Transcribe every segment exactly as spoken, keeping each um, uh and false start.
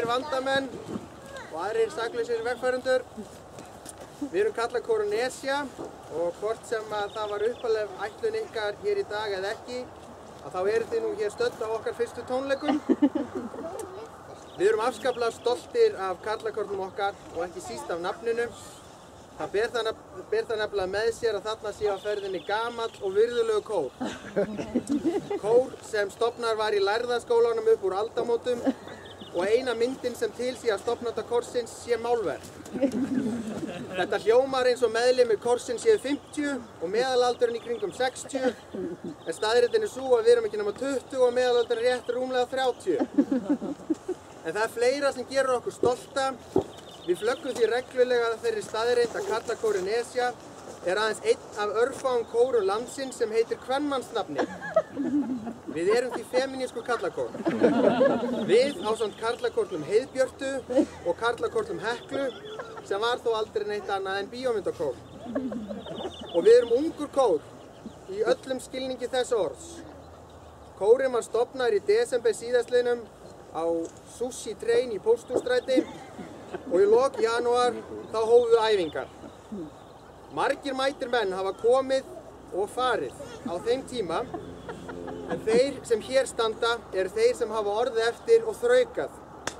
vandamenn og aðrir saklausir vegfarendur. Við erum karlakórinn Esja og hvort sem að það var uppaleg ætlun ykkar hér í dag eða ekki, að þá eru þið nú hér stödd á okkar fyrstu tónleikum. Við erum afskaplega stoltir af karlakórnum okkar og ekki síst af nafninu. Það ber það, ber það nefnilega með sér að þarna sé á ferðinni gamall og virðulegu kór. Kór sem stofnar var í lærðaskólanum upp úr aldamótum og eina myndin sem til sé að stofnanda kórsins sé málverk. Þetta hljómar eins og meðlimir kórsins séu fimmtíu og meðalaldurinn í kringum sextíu, en staðreyndin er sú að við erum ekki nema tuttugu og meðalaldurinn rétt rúmlega þrjátíu. En það er fleira sem gerir okkur stolta. Við flöggum því reglulega þeirri staðreynd að karlakórinn Esja er aðeins einn af örfáum kórum landsins sem heitir kvenmannsnafni. Við erum því femínískur karlakór. Við ásamt karlakórnum Heiðbjörtu og karlakórnum Heklu sem var þó aldrei neitt annað en bíómyndakór. Og við erum ungur kór í öllum skilningi þess orðs. Kórinn var stofnaður í desember síðastliðnum á Sushi Train í Pósthússtræti og í lok janúar þá hófu við æfingar. Margir mætir menn hafa komið og farið á þeim tíma, en þeir sem hér standa eru þeir sem hafa orðið eftir og þraukað.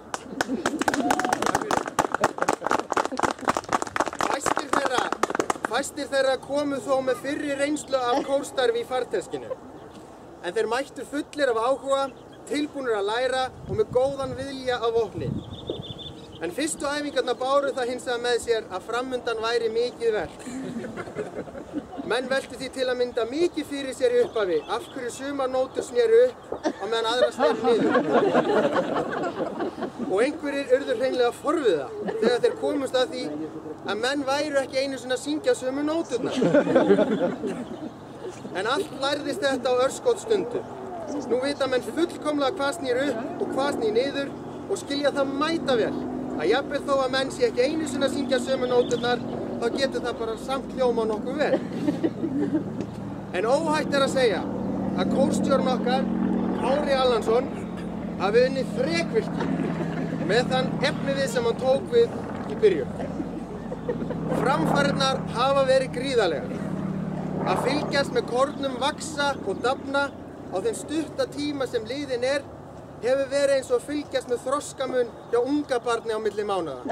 Fæstir þeirra, fæstir þeirra komu þó með fyrri reynslu af kórstarfi í farteskinu, en þeir mættu fullir af áhuga, tilbúnir að læra og með góðan vilja af vopni. En fyrstu æfingarnar báru það hins vegar með sér að framundan væri mikið verk. Menn veltu því til að mynda mikið fyrir sér í upphafi, af hverju sumar nótur sneru upp á meðan aðrar sneru niður. Og einhverjir urðu hreinlega forviða þegar þeir komust að því að menn væru ekki einu sinni að syngja sömu nóturnar. En allt lærðist þetta á örskotsstundu. Nú vita menn fullkomlega hvað snýr upp og hvað snýr niður og skilja það mæta vel. Að jafnvel þó að menn sé ekki einu sinni að syngja sömu nóturnar, þá getur það bara samt hljóma nokkuð vel. En óhætt er að segja að kórstjórinn okkar, Kári Allansson, hafi unnið þrekvirki með þann efnivið sem hann tók við í byrjun. Framfarirnar hafa verið gríðarlegar. Að fylgjast með kórnum vaxa og dafna á þeim stutta tíma sem liðinn er hefur verið eins og að fylgjast með þroskamun hjá unga barni á milli mánaða.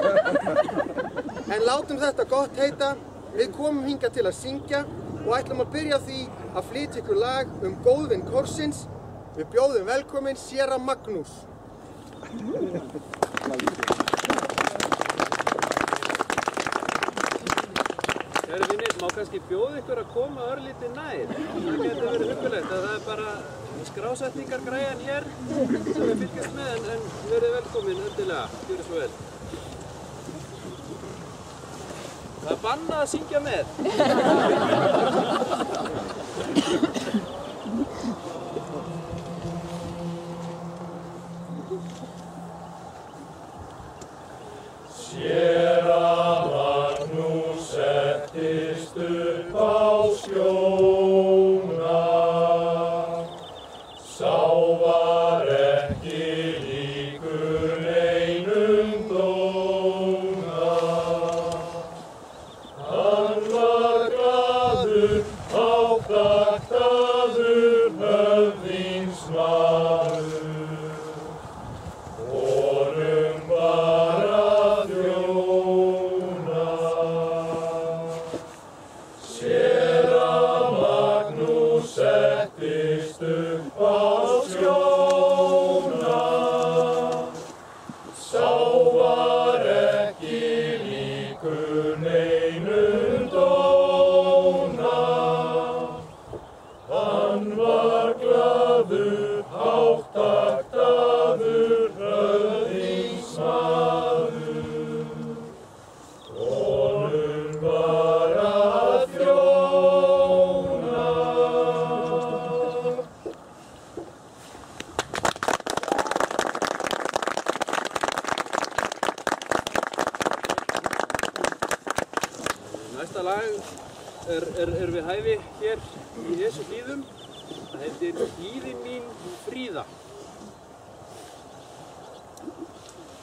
En látum þetta gott heita, við komum hingað til að syngja og ætlum að byrja því að flytja ykkur lag um góðvin kórsins. Við bjóðum velkomin Séra Magnús. Kæru vinir, má kannski bjóða ykkur að koma örlítið nær. Það getur verið huggulegt að það er bara skrásetningar græjan hér sem við fylgjast með, en, en verið velkomin endilega, gjörðu svo vel. Það er bannað að syngja með. Séra Magnús settist upp á skjóna, sá var ekki líkur neinum dóna. Hann var glaður, háttagtaður höfðingsmaður, honum var að þjóna. Séra Magnús settist upp á skjóna, sá var ekki líkur neinum dóna. Hann var glaður, háttagtaður höfðingsmaður, honum var að þjóna. Næsta lag er, er, er við hæfi hér í þessu hlíðum. Það heitir Hlíðin mín Fríða.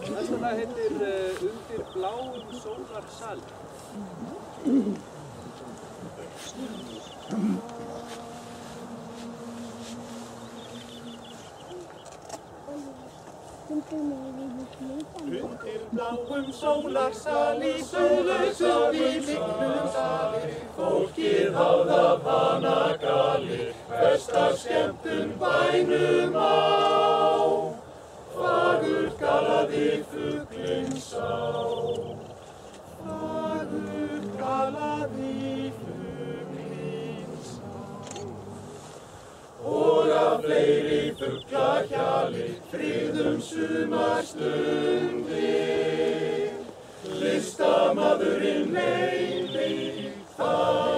Næsta lag heitir uh, Undir bláum sólarsal. Undir bláum sólarsal í sólarsal í miklum sali, fólkið háð af hanagali, festar skemmtun bænum á. Fagur galaði fuglinn sá, fagur galaði fuglinn sá. Og af fleiri fuglahjali, fríðum sumarstundir, listamaðurinn leyndi það.